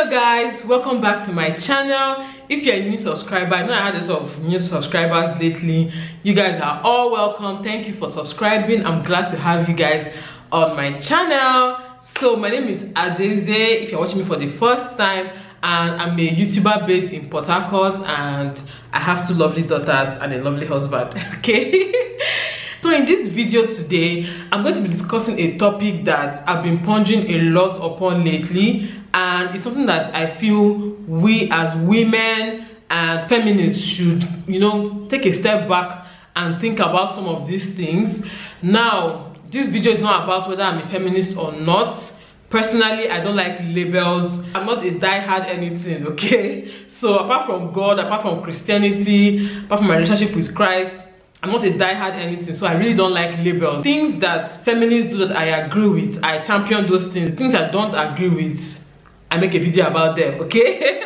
Hello guys, welcome back to my channel. If you're a new subscriber, I know I had a lot of new subscribers lately. You guys are all welcome. Thank you for subscribing. I'm glad to have you guys on my channel. So my name is Adeze if you're watching me for the first time, and I'm a YouTuber based in Port Harcourt, and I have two lovely daughters and a lovely husband. Okay. So in this video today, I'm going to be discussing a topic that I've been pondering a lot upon lately, and it's something that I feel we as women and feminists should, take a step back and think about some of these things. Now, this video is not about whether I'm a feminist or not. Personally, I don't like labels. I'm not a die-hard anything, okay? So apart from God, apart from Christianity, apart from my relationship with Christ, I'm not a die-hard anything, so I really don't like labels. Things that feminists do that I agree with, I champion those things. Things I don't agree with, I make a video about them, okay?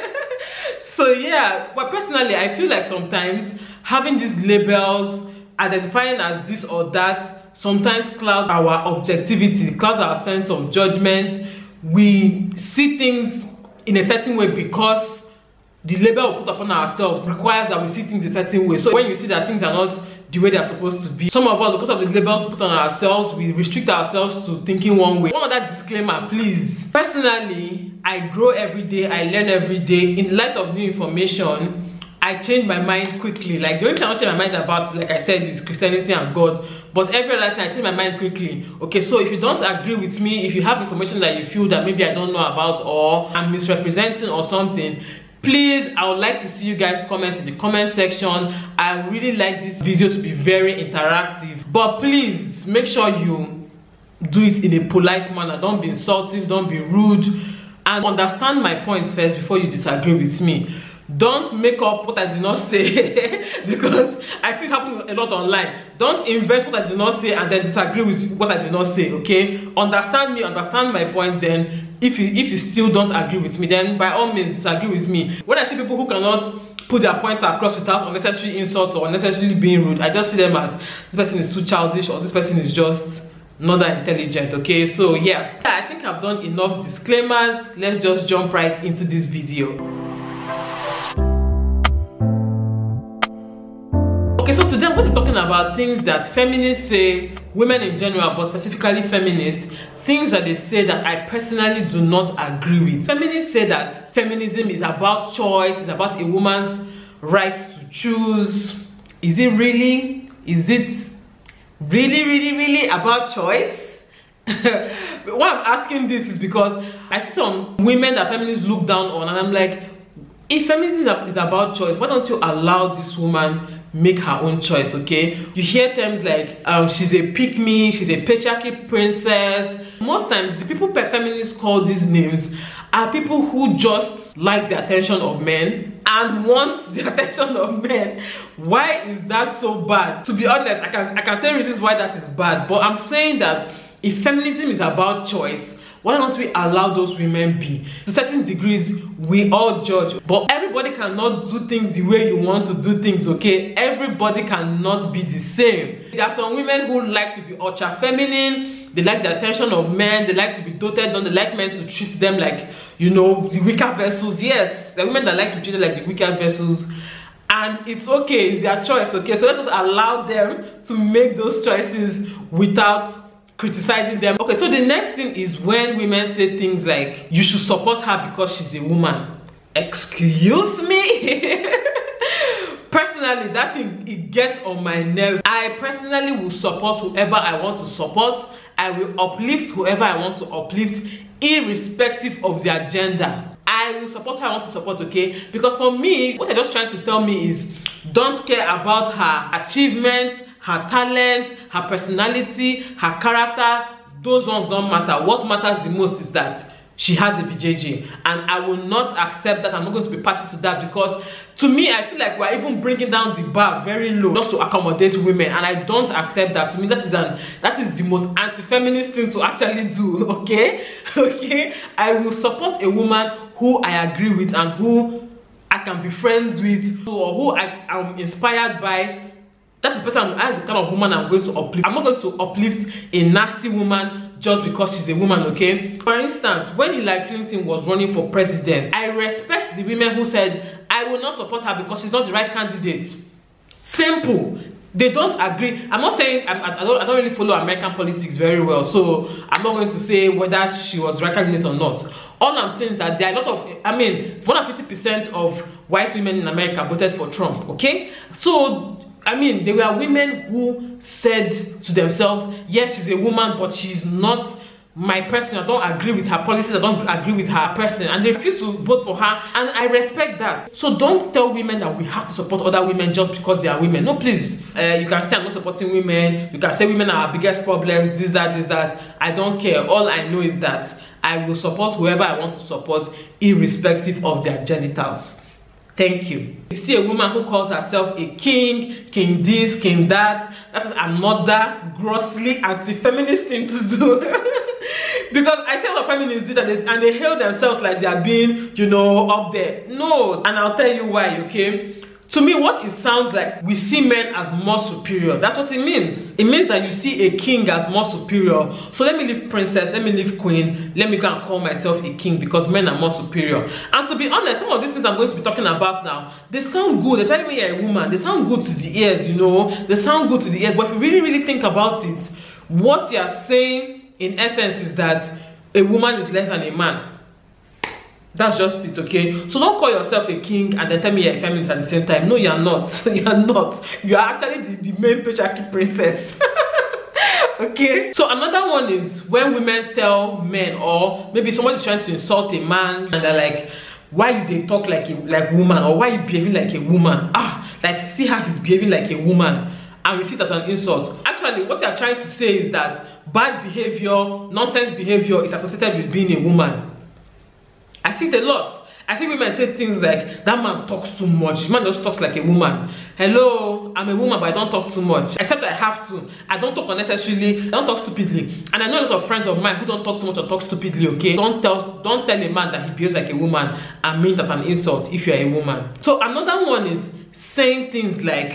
So yeah, but personally, I feel like sometimes having these labels, identifying as this or that, sometimes clouds our objectivity, clouds our sense of judgment. We see things in a certain way because the label we put upon ourselves requires that we see things a certain way. So when you see that things are not the way they are supposed to be, some of us, because of the labels we put on ourselves, we restrict ourselves to thinking one way. One other disclaimer, please. Personally, I grow every day, I learn every day. In light of new information, I change my mind quickly. Like, the only thing I don't change my mind about, like I said, is Christianity and God. But every other thing, I change my mind quickly. Okay, so if you don't agree with me, if you have information that you feel that maybe I don't know about, or I'm misrepresenting or something, please, I would like to see you guys comment in the comment section. I really like this video to be very interactive, but please make sure you do it in a polite manner. Don't be insulting, don't be rude, and understand my points first before you disagree with me. Don't make up what I did not say because I see it happen a lot online. Don't invent what I did not say and then disagree with what I did not say, okay? Understand me, understand my point. Then if you still don't agree with me, then by all means disagree with me. When I see people who cannot put their points across without unnecessary insults or unnecessarily being rude, I just see them as this person is too childish or this person is just not that intelligent, okay? So yeah, I think I've done enough disclaimers. Let's just jump right into this video. Okay, so today I'm going to be talking about things that feminists say, women in general, but specifically feminists, things that they say that I personally do not agree with. Feminists say that feminism is about choice, it's about a woman's right to choose. Is it really? Is it really about choice? Why I'm asking this is because I see some women that feminists look down on, and I'm like, if feminism is about choice, why don't you allow this woman make her own choice, okay? You hear terms like she's a pick-me, she's a patriarchy princess. Most times the people feminists call these names are people who just like the attention of men and want the attention of men. Why is that so bad? To be honest, I can say reasons why that is bad, but I'm saying that if feminism is about choice, why don't we allow those women be? To certain degrees, we all judge, but everybody cannot do things the way you want to do things, okay? Everybody cannot be the same. There are some women who like to be ultra feminine, they like the attention of men, they like to be doted on, they like men to treat them like, the weaker vessels. Yes, the women that like to be treated like the weaker vessels, and it's okay, it's their choice, okay? So let us allow them to make those choices without criticizing them. Okay, so the next thing is when women say things like, you should support her because she's a woman. Excuse me? Personally, that thing, it gets on my nerves. I personally will support whoever I want to support. I will uplift whoever I want to uplift, irrespective of their gender. I will support who I want to support, okay? Because for me, what they're just trying to tell me is, don't care about her achievements, her talent, her personality, her character. Those ones don't matter. What matters the most is that she has a BJJ, and I will not accept that. I'm not going to be party to that, because to me, I feel like we're even bringing down the bar very low just to accommodate women, and I don't accept that. To me, that is the most anti-feminist thing to actually do, okay? Okay, I will support a woman who I agree with and who I can be friends with, or who I am inspired by. That's the person, that's the kind of woman I'm going to uplift. I'm not going to uplift a nasty woman just because she's a woman, okay? For instance, when Hillary Clinton was running for president, I respect the women who said, I will not support her because she's not the right candidate. Simple. They don't agree. I'm not saying I don't really follow American politics very well, so I'm not going to say whether she was right candidate or not. All I'm saying is that there are a lot of, I mean, more than 50% of white women in America voted for Trump, okay? So, I mean, there were women who said to themselves, yes, she's a woman, but she's not my person. I don't agree with her policies. I don't agree with her person, and they refuse to vote for her, and I respect that. So don't tell women that we have to support other women just because they are women. No, please. You can say I'm not supporting women. You can say women are our biggest problems, this, that. I don't care. All I know is that I will support whoever I want to support, irrespective of their genitals. Thank you. You see a woman who calls herself a king this, king that is another grossly anti-feminist thing to do. Because I see a lot of feminists do that, and they hail themselves like they are being, you know, up there. No, and I'll tell you why, okay? To me, what it sounds like, we see men as more superior. That's what it means. It means that you see a king as more superior. So let me leave princess, let me leave queen, let me go and call myself a king because men are more superior. And to be honest, some of these things I'm going to be talking about now, they sound good. They're telling me you're a woman. They sound good to the ears, you know. They sound good to the ears. But if you really think about it, what you're saying in essence is that a woman is less than a man. That's just it, okay? So don't call yourself a king and then tell me you're a feminist at the same time. No, you're not. You're not. You are actually the main patriarchy princess. Okay? So another one is when women tell men, or maybe somebody's trying to insult a man and they're like, why you they talk like a woman, or why you behaving like a woman? Like see how he's behaving like a woman, and we see it as an insult. Actually, what you're trying to say is that bad behavior, nonsense behavior is associated with being a woman. I see it a lot. I see women say things like, that man talks too much. The man just talks like a woman. Hello, I'm a woman, but I don't talk too much. Except I have to. I don't talk unnecessarily. I don't talk stupidly. And I know a lot of friends of mine who don't talk too much or talk stupidly, okay? Don't tell a man that he behaves like a woman and mean that's an insult if you're a woman. So another one is saying things like,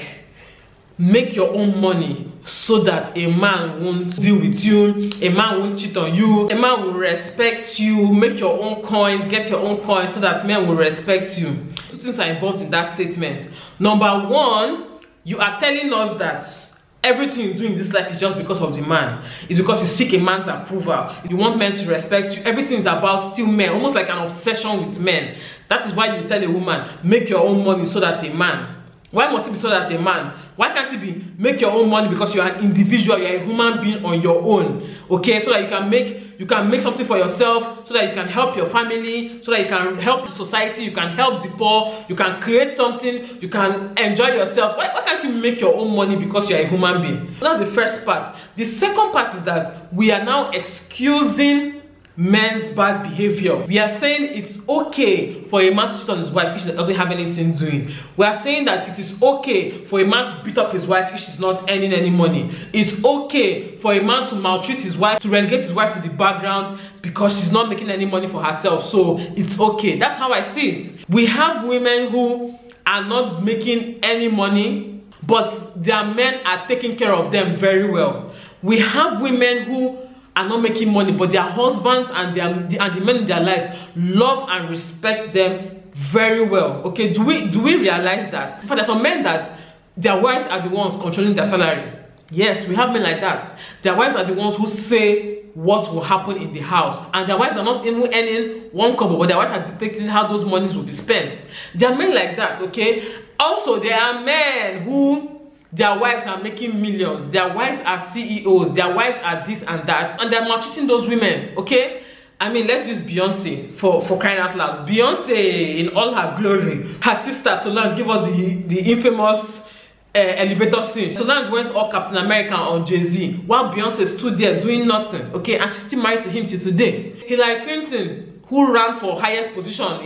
make your own money so that a man won't deal with you, a man won't cheat on you, a man will respect you, make your own coins, get your own coins so that men will respect you. Two things are involved in that statement. Number one, you are telling us that everything you do in this life is just because of the man. It's because you seek a man's approval. You want men to respect you. Everything is about still men, almost like an obsession with men. That is why you tell a woman, make your own money so that a man. Why must it be so that a man? Why can't it be make your own money because you're an individual, you're a human being on your own, okay? So that you can make something for yourself, so that you can help your family, so that you can help society, you can help the poor, you can create something, you can enjoy yourself. Why can't you make your own money because you're a human being? That's the first part. The second part is that we are now excusing men's bad behavior. We are saying it's okay for a man to cheat on his wife if she doesn't have anything doing. We are saying that it is okay for a man to beat up his wife if she's not earning any money. It's okay for a man to maltreat his wife, to relegate his wife to the background because she's not making any money for herself. So it's okay. That's how I see it. We have women who are not making any money, but their men are taking care of them very well. We have women who are not making money, but their husbands and the men in their life love and respect them very well. Okay, do we realize that? In fact, there's some men that their wives are the ones controlling their salary. Yes, we have men like that. Their wives are the ones who say what will happen in the house, and their wives are not even earning one kobo, but their wives are dictating how those monies will be spent. There are men like that, okay? Also, there are men who their wives are making millions, their wives are CEOs, their wives are this and that, and they're maltreating those women, okay? I mean, let's use Beyonce for crying out loud. Beyonce in all her glory. Her sister Solange gave us the infamous elevator scene. Solange went all Captain America on Jay-Z while Beyonce stood there doing nothing, okay? And she's still married to him till today. Hillary Clinton, who ran for highest position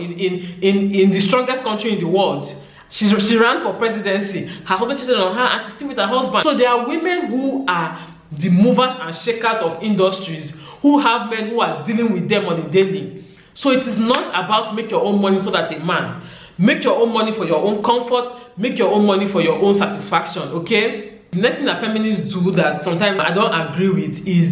in the strongest country in the world, she ran for presidency. Her husband cheated on her and she's still with her husband. So there are women who are the movers and shakers of industries, who have men who are dealing with them on a daily. So it is not about make your own money so that a man. Make your own money for your own comfort. Make your own money for your own satisfaction, okay? The next thing that feminists do that sometimes I don't agree with is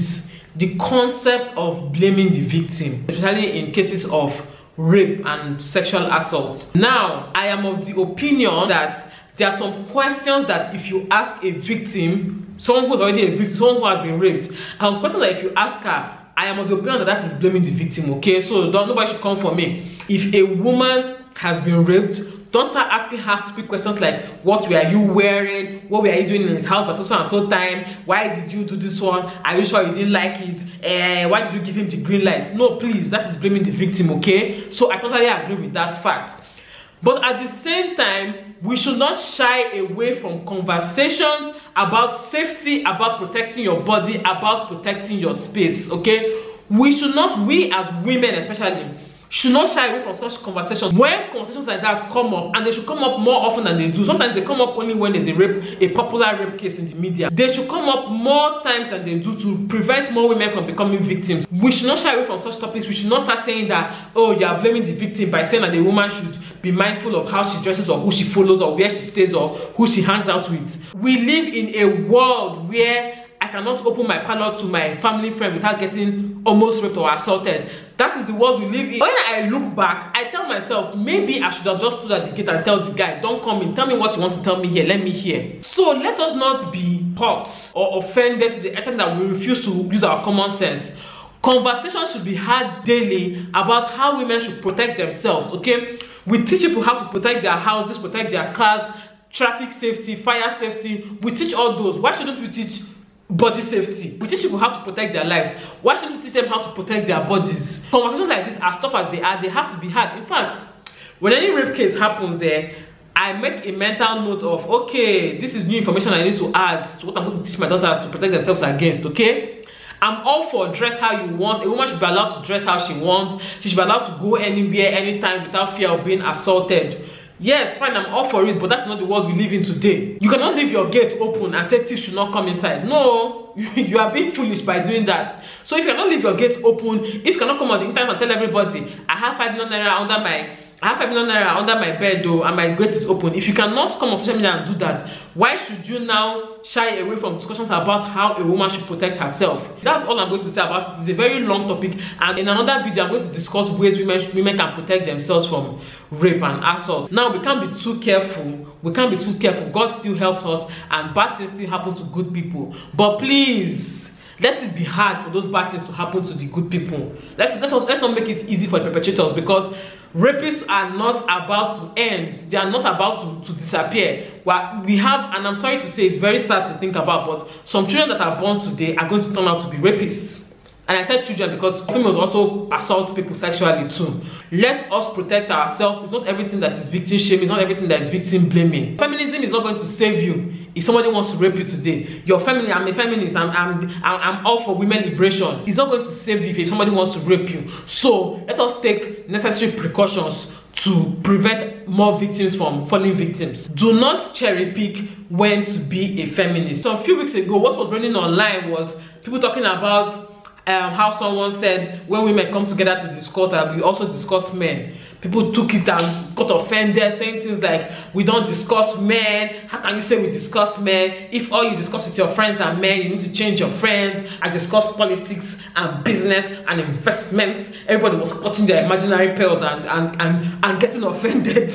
the concept of blaming the victim, especially in cases of rape and sexual assault. Now, I am of the opinion that there are some questions that if you ask a victim, someone who's already a victim, someone who has been raped, and questions that if you ask her, I am of the opinion that that is blaming the victim, okay? So nobody should come for me. If a woman has been raped, don't start asking her stupid questions like, what were you wearing? What were you doing in his house by so and so time? Why did you do this one? Are you sure you didn't like it? Why did you give him the green light? No, please, that is blaming the victim, okay? So I totally agree with that fact. But at the same time, we should not shy away from conversations about safety, about protecting your body, about protecting your space, okay? We should not, we as women especially, should not shy away from such conversations. When conversations like that come up, and they should come up more often than they do. Sometimes they come up only when there's a popular rape case in the media. They should come up more times than they do to prevent more women from becoming victims. We should not shy away from such topics. We should not start saying that, oh, you are blaming the victim by saying that the woman should be mindful of how she dresses or who she follows or where she stays or who she hangs out with. We live in a world where I cannot open my parlor to my family friend without getting almost raped or assaulted. That is the world we live in. When I look back, I tell myself, maybe I should have just stood at the gate and tell the guy, don't come in, tell me what you want to tell me here, let me hear. So let us not be hurt or offended to the extent that we refuse to use our common sense. Conversations should be had daily about how women should protect themselves, okay? We teach people how to protect their houses, protect their cars, traffic safety, fire safety. We teach all those. Why shouldn't we teach body safety? We teach people how to protect their lives. Why shouldn't we teach them how to protect their bodies? Conversations like this, as tough as they are, they have to be had. In fact, when any rape case happens there, I make a mental note of, okay, this is new information I need to add to what I'm going to teach my daughters to protect themselves against, okay? I'm all for dress how you want. A woman should be allowed to dress how she wants. She should be allowed to go anywhere, anytime without fear of being assaulted. Yes, fine, I'm all for it, but that's not the world we live in today. You cannot leave your gate open and say thieves should not come inside. No, you are being foolish by doing that. So if you cannot leave your gate open, if you cannot come on the internet and tell everybody, I have 5 million naira under my bed though, and my gate is open. If you cannot come on social media and do that, why should you now shy away from discussions about how a woman should protect herself? That's all I'm going to say about it. It's a very long topic, and in another video I'm going to discuss ways women can protect themselves from rape and assault. Now, we can't be too careful. God still helps us, and bad things still happen to good people. But please, let it be hard for those bad things to happen to the good people. Let's not make it easy for the perpetrators, because rapists are not about to end. They are not about to disappear. Well, we have, and I'm sorry to say, it's very sad to think about, but some children that are born today are going to turn out to be rapists. And I said children because females also assault people sexually too. Let us protect ourselves. It's not everything that is victim shaming. It's not everything that is victim blaming. Feminism is not going to save you. If somebody wants to rape you today, your family, I'm a feminist, I'm all for women liberation. It's not going to save you if somebody wants to rape you. So let us take necessary precautions to prevent more victims from falling victims. Do not cherry pick when to be a feminist. So a few weeks ago, what was running online was people talking about how someone said when women come together to discuss that we also discuss men. People took it and got offended, saying things like, we don't discuss men. How can you say we discuss men? If all you discuss with your friends are men, you need to change your friends. I discuss politics and business and investments. Everybody was clutching their imaginary pearls and getting offended.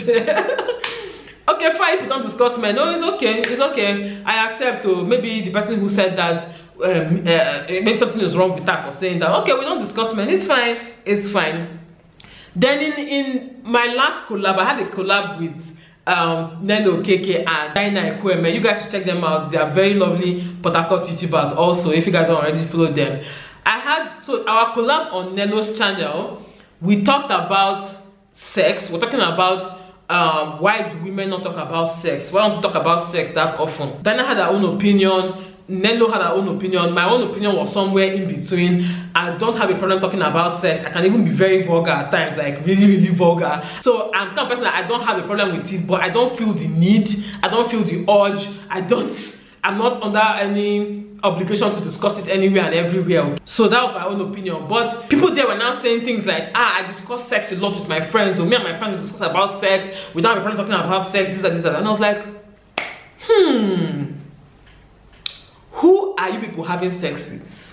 Okay, fine, if you don't discuss men. No, it's okay. I accept. Maybe the person who said that, maybe something is wrong with her for saying that. Okay, we don't discuss men. It's fine. Then in my last collab, I had a collab with Nelo KK and Dinah Ekweme. You guys should check them out. They are very lovely Port Harcourt YouTubers also, if you guys don't already follow them. So our collab on Nelo's channel, we talked about sex. We're talking about why do women not talk about sex? Why don't we talk about sex that often? Dinah had her own opinion. Nelo had her own opinion. My own opinion was somewhere in between. I don't have a problem talking about sex. I can even be very vulgar at times, like really vulgar. So I'm the kind of person that I don't have a problem with it, but I don't feel the need, I don't feel the urge, I'm not under any obligation to discuss it anywhere and everywhere. So that was my own opinion. But people there were now saying things like, I discuss sex a lot with my friends, or me and my friends discuss about sex, we don't have a problem talking about sex, this and that. And I was like, who are you people having sex with?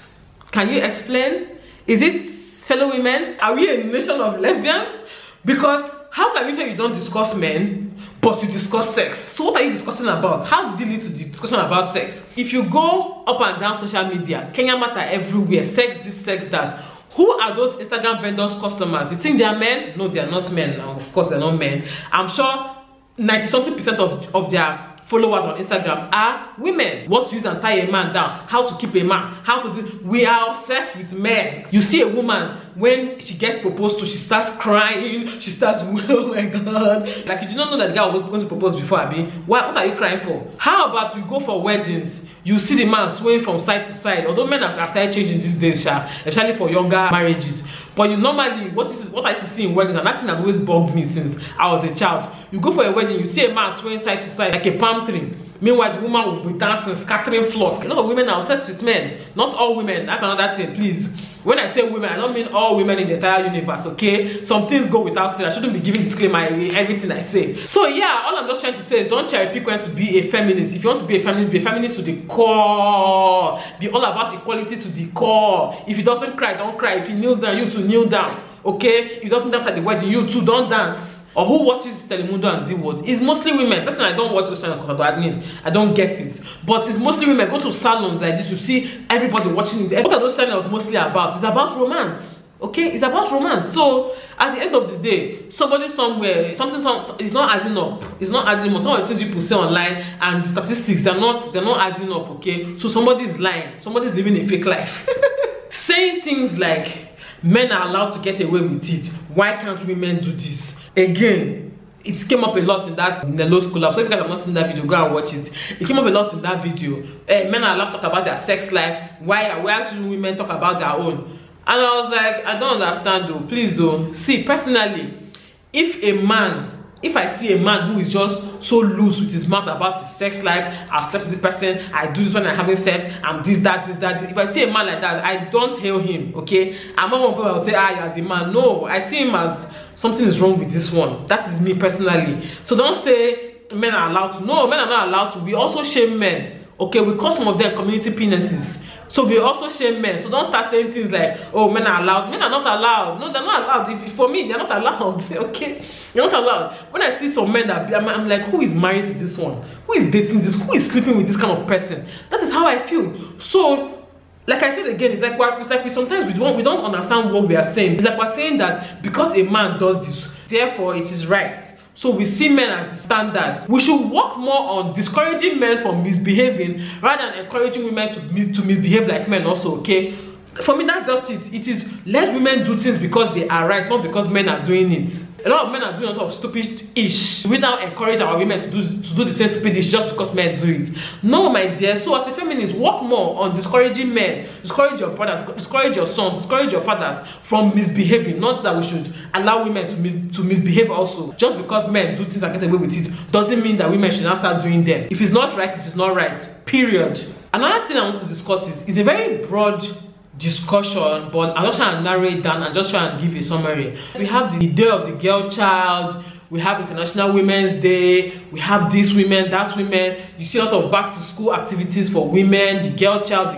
Can you explain? Is it fellow women? Are we a nation of lesbians? Because how can you say you don't discuss men, but you discuss sex? So what are you discussing about? How did it lead to the discussion about sex? If you go up and down social media, Kenya matter everywhere, sex this, sex that. Who are those Instagram vendors' customers? You think they are men? No, they are not men. Of course, they're not men. I'm sure 90-something% of their followers on Instagram are women. What to use and tie a man down, how to keep a man, how to do. We are obsessed with men. You see a woman, when she gets proposed to, she starts crying, she starts, oh my god. Like, you did not know that the guy was going to propose before, Abi. What are you crying for? How about you go for weddings? You see the man swaying from side to side. Although men have started changing these days, especially for younger marriages. But you normally, what I used to see in weddings, and that thing has always bugged me since I was a child. You go for a wedding, you see a man swaying side to side like a palm tree. Meanwhile, the woman will be dancing, scattering floors. A lot of women are obsessed with men. Not all women. That's another thing, please. When I say women, I don't mean all women in the entire universe, okay? Some things go without saying. I shouldn't be giving disclaimer in everything I say. So yeah, all I'm just trying to say is don't cherry pick when to be a feminist. If you want to be a feminist to the core. Be all about equality to the core. If he doesn't cry, don't cry. If he kneels down, you too kneel down, okay? If he doesn't dance at the wedding, you too don't dance. Or who watches Telemundo and Z-World? It's mostly women. Personally, I don't watch those channels because I don't get it. But it's mostly women. Go to salons like this, you see everybody watching it. What are those channels mostly about? It's about romance. Okay? It's about romance. So at the end of the day, somebody somewhere, it's not adding up. It's not adding up. Some of the things people say online and the statistics, they're not adding up, okay? So somebody is lying. Somebody's living a fake life. Saying things like men are allowed to get away with it. Why can't women do this? Again, it came up a lot in the Low School Lab. So if you guys have not seen that video, go and watch it. It came up a lot in that video. Men are allowed to talk about their sex life. Why should women talk about their own? And I was like, I don't understand though. Please though. See, personally, if I see a man who is just so loose with his mouth about his sex life, I've slept with this person, I do this when I'm having sex, I'm this, that. If I see a man like that, I don't hail him, okay? I'm not one people will say, you're the man. No, I see him as something is wrong with this one. That is me personally. So don't say men are allowed to. No, men are not allowed to. We also shame men. Okay, we call some of them community penises. So we also shame men. So don't start saying things like, oh, men are allowed. Men are not allowed. No, they're not allowed. For me, they're not allowed. Okay? You're not allowed. When I see some men that I'm like, who is married to this one? Who is dating this? Who is sleeping with this kind of person? That is how I feel. So like I said again, it's like we sometimes we don't understand what we are saying. It's like we're saying that because a man does this, therefore it is right. So we see men as the standard. We should work more on discouraging men from misbehaving rather than encouraging women to misbehave like men also, okay? For me, that's just it. It is let women do things because they are right, not because men are doing it. A lot of men are doing a lot of stupid-ish. We now encourage our women to do the same stupid-ish just because men do it. No, my dear. So as a feminist, work more on discouraging men, discourage your brothers, discourage your sons, discourage your fathers from misbehaving. Not that we should allow women to misbehave also. Just because men do things and get away with it doesn't mean that women should now start doing them. If it's not right, it is not right. Period. Another thing I want to discuss is a very broad discussion, but I'm just trying to narrow it down and just try and give a summary. We have the Day of the Girl Child, we have International Women's Day, we have this women, that women. You see a lot of back to school activities for women, the girl child.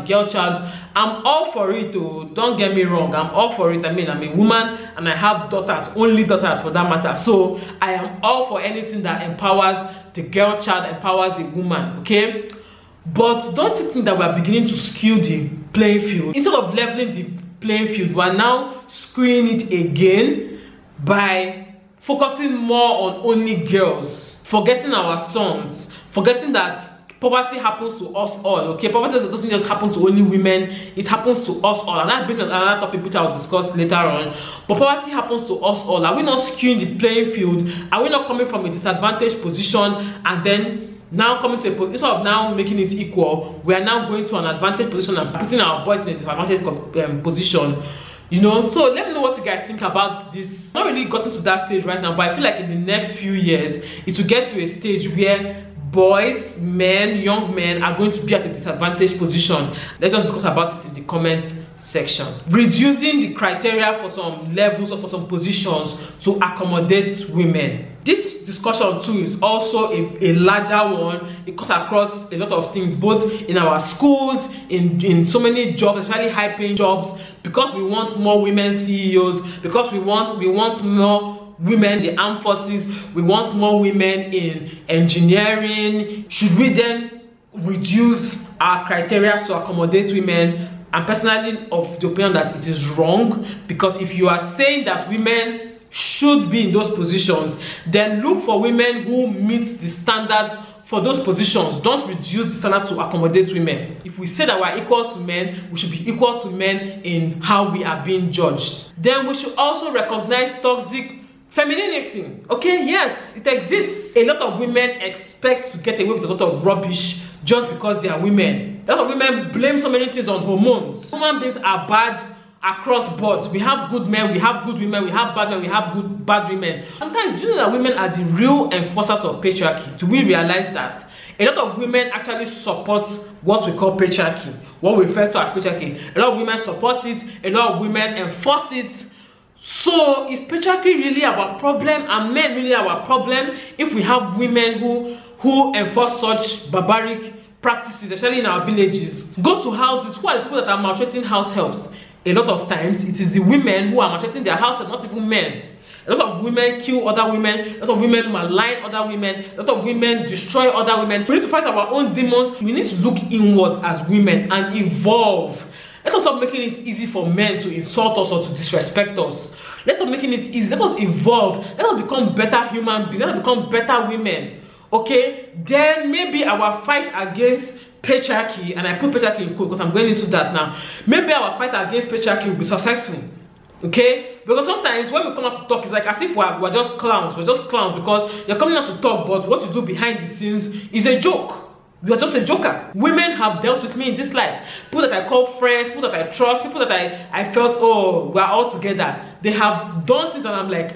I'm all for it though, don't get me wrong, I'm all for it. I mean, I'm a woman and I have daughters, only daughters for that matter. So I am all for anything that empowers the girl child, empowers a woman, okay? But don't you think that we are beginning to skew the playing field? Instead of leveling the playing field, we are now skewing it again by focusing more on only girls, forgetting our sons, forgetting that poverty happens to us all, okay? Poverty doesn't just happen to only women, it happens to us all. And that brings me to another topic which I'll discuss later on. But poverty happens to us all. Are we not skewing the playing field? Are we not coming from a disadvantaged position and then now coming to a position, instead of now making it equal, we are now going to an advantage position and putting our boys in a disadvantaged position? You know, so let me know what you guys think about this. Not really gotten to that stage right now, but I feel like in the next few years it will get to a stage where boys, men, young men are going to be at a disadvantaged position. Let's just discuss about it in the comment section. Reducing the criteria for some levels or for some positions to accommodate women. This discussion too is also a larger one. It cuts across a lot of things, both in our schools, in so many jobs, especially high-paying jobs, because we want more women CEOs, because we want more women in the armed forces, we want more women in engineering. Should we then reduce our criteria to accommodate women? I'm personally of the opinion that it is wrong, because if you are saying that women should be in those positions, then look for women who meet the standards for those positions. Don't reduce the standards to accommodate women. If we say that we're equal to men, we should be equal to men in how we are being judged. Then we should also recognize toxic femininity. Okay, yes, it exists. A lot of women expect to get away with a lot of rubbish just because they are women. A lot of women blame so many things on hormones. Human beings are bad across board. We have good men, we have good women, we have bad men, we have bad women. Sometimes, do you know that women are the real enforcers of patriarchy? Do we realize that? A lot of women actually support what we call patriarchy, what we refer to as patriarchy. A lot of women support it, a lot of women enforce it. So is patriarchy really our problem? Are men really our problem if we have women who enforce such barbaric practices, especially in our villages? Go to houses. Who are the people that are maltreating house helps? A lot of times it is the women who are maltreating their house, not even men. A lot of women kill other women, a lot of women malign other women, a lot of women destroy other women. We need to fight our own demons. We need to look inwards as women and evolve. Let us stop making it easy for men to insult us or to disrespect us. Let's stop making it easy. Let us evolve. Let us become better human beings. Let us become better women. Okay? Then maybe our fight against patriarchy, and I put patriarchy in quote because I'm going into that now. Maybe our fight against patriarchy will be successful. Okay? Because sometimes when we come out to talk, it's like as if we're just clowns. We're just clowns because you're coming out to talk, but what you do behind the scenes is a joke. You are just a joker. Women have dealt with me in this life. People that I call friends, people that I trust, people that I felt, oh, we're all together. They have done things and I'm like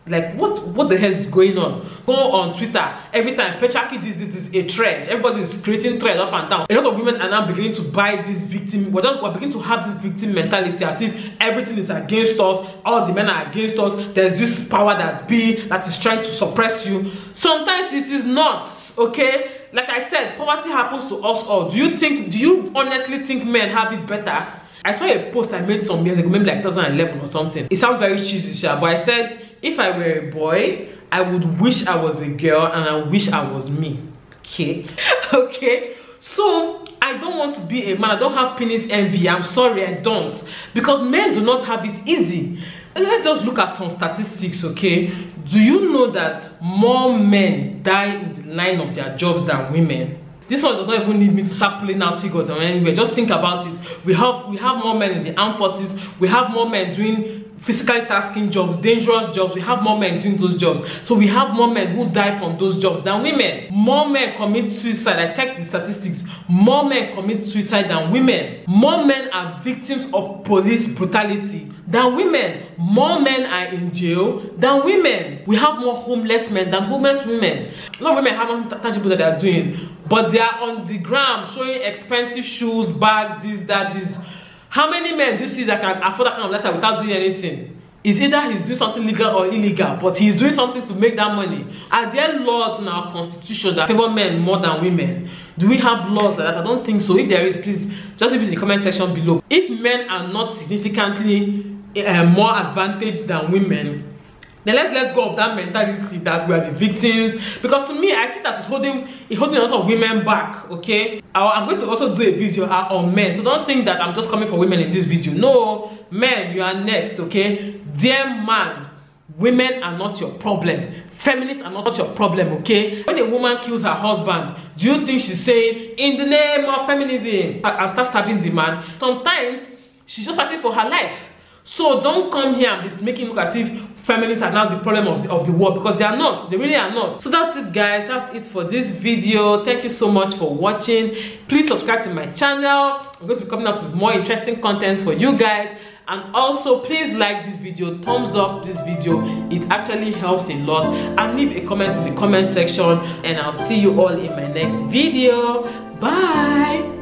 what the hell is going on? Go on Twitter every time patriarchy, this is a trend. Everybody is creating trend up and down. A lot of women are now beginning to buy this victim. We're beginning to have this victim mentality as if everything is against us, all the men are against us. There's this power that is trying to suppress you. Sometimes it is not. Okay, like I said, poverty happens to us all. Do you honestly think men have it better? I saw a post I made some years ago, maybe like 2011 or something. It sounds very cheesy, but I said, if I were a boy, I would wish I was a girl and I wish I was me. Okay? Okay? So, I don't want to be a man. I don't have penis envy. I'm sorry, I don't. Because men do not have it easy. And let's just look at some statistics, okay? Do you know that more men die in the line of their jobs than women? This one does not even need me to start pulling out figures or anywhere. Just think about it. We have more men in the armed forces. We have more men doing physically tasking jobs, dangerous jobs. We have more men doing those jobs. So we have more men who die from those jobs than women. More men commit suicide. I checked the statistics. More men commit suicide than women. More men are victims of police brutality than women. More men are in jail than women. We have more homeless men than homeless women. A lot of women have nothing tangible that they are doing, but they are on the gram showing expensive shoes, bags, this, that, this. How many men do you see that can afford that kind of lifestyle without doing anything? It's either he's doing something legal or illegal, but he's doing something to make that money. Are there laws in our constitution that favor men more than women? Do we have laws like that? I don't think so. If there is, please just leave it in the comment section below. If men are not significantly more advantaged than women, then let's go of that mentality that we are the victims. Because to me, I see that it's holding a lot of women back. Okay, I'm going to also do a video on men, so don't think that I'm just coming for women in this video. No, men, you are next. Okay, dear man, women are not your problem. Feminists are not your problem. Okay, when a woman kills her husband, do you think she's saying in the name of feminism I'll start stabbing the man? Sometimes she's just fighting for her life. So don't come here and be making it look as if feminists are now the problem of the world, because they are not. They really are not. So that's it, guys. That's it for this video. Thank you so much for watching. Please subscribe to my channel. I'm going to be coming up with more interesting content for you guys. And also, please like this video, thumbs up this video. It actually helps a lot. And leave a comment in the comment section. And I'll see you all in my next video. Bye.